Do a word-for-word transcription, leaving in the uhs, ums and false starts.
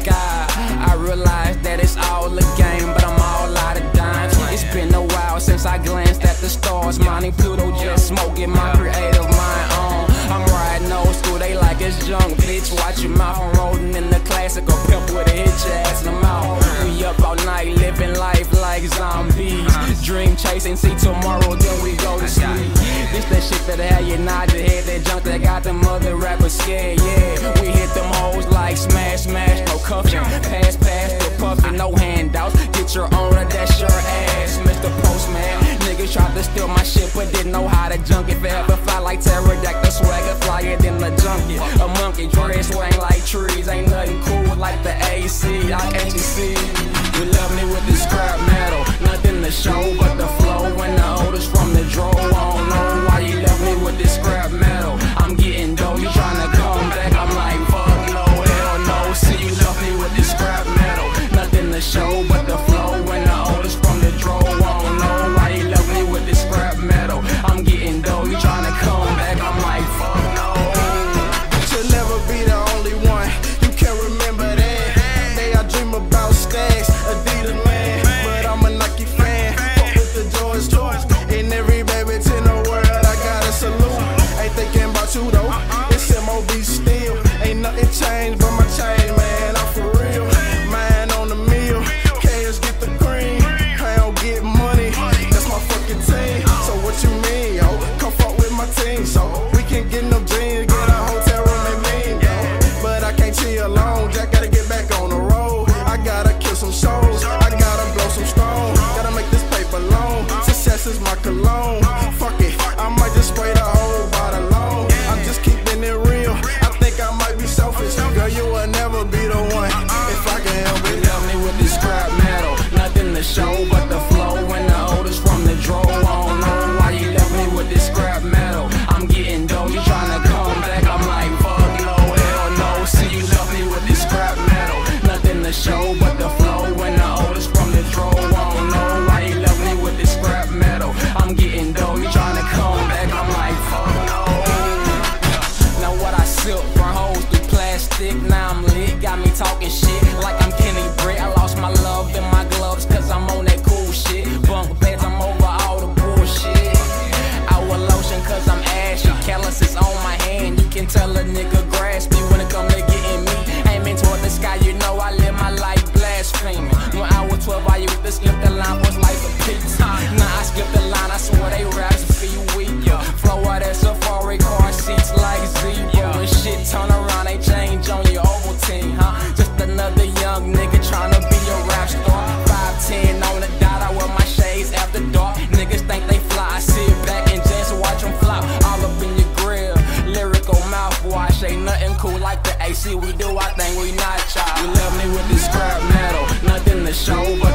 sky. I realize that it's all a game, but I'm all out of dimes. It's been a while since I glanced at the stars, minding Pluto, just smoking my creative mind on. I'm riding old school, they like it's junk, bitch. Watch your mouth, I'm rolling in the classic, a pimp with a hit your ass in the mouth. We up all night, living life like zombies. Dream chasing, see tomorrow, then we go to sleep. This that shit that had you nod your head, that junk that got them other rappers scared, yeah. We hit them hoes like smash, smash, no cuffing. Pass, pass, the puffin', no handouts. Get your owner, that's your ass, Mister Postman. Niggas tried to steal my shit, but didn't know how to junk it. Forever fly like pterodactyl, swagger flyer than the junkie. A monkey dress swing like trees, ain't nothing cool like the A C. I can't you see? You love me with this scrap metal, nothing to show but the flow. When the oldest from the draw, I don't know why you love me with this scrap metal. I'm getting dough, you tryna come back, I'm like fuck no, hell no. See you love me with this scrap metal, nothing to show but the flow. When the oldest from the draw, I don't know why you love me with this scrap metal. I'm getting dough, you tryna come back, I'm like fuck no. You'll never be the only one, you can't remember that. Day I dream about stacks, Adidas man, but I'm a Nike fan. Fuck with the George too, and every baby in the world I gotta salute. Ain't thinking about you though, it's M O B still. Ain't nothing changed but my chain, man, I'm for real. Mine on the meal, cash get the cream. I don't get money, that's my fucking team. So what you mean, yo? Come fuck with my team, so we can get no dreams, get a hotel room and mean, yo. But I can't chill alone, Jack gotta get back on the road. I gotta kill some shows, I gotta blow some stones, gotta make this paper long. Success is my cologne. Fuck it, I might just spray the whole bottle long. I'm just keeping it real, I think I might be selfish. Girl, you will never be the one if I can help You it. love me with this scrap metal, nothing to show but the flow. When the oldest from the draw, I don't know why you love me with this scrap metal. I'm getting dough, you tryna come back, I'm like fuck no, hell no. See you love me with this scrap metal, nothing to show but the flow. When the oldest from the draw, I don't know why you love me with this scrap metal. I'm getting dough, you tryna come back, I'm like fuck no. Now what I silk burn hoes through plastic, now I'm lit, got me talking shit like I'm Kenny Britt. I lost my love in my gloves cause I'm on that cool shit. Bunk beds, I'm over all the bullshit. Our lotion cause I'm ashy, calluses on my hand, you can tell a nigga grasp me when it come to getting me. Aiming toward the sky, you know I live my life blaspheming. When I was twelve, I used to skip the line, was like a pizza. Now I skip the line, I swear they raps feel weak. Flow out that safari car seats like zebra. When shit turn around, they change on your Ovaltine, huh? Just another young nigga tryna be a rap star. five ten on the dot, I wear my shades after dark. Niggas think they fly, I sit back and just watch them flop. All up in your grill, lyrical mouthwash. Ain't nothing cool like the A C, we do our thing, we not child. You love me with this scrap metal, nothing to show but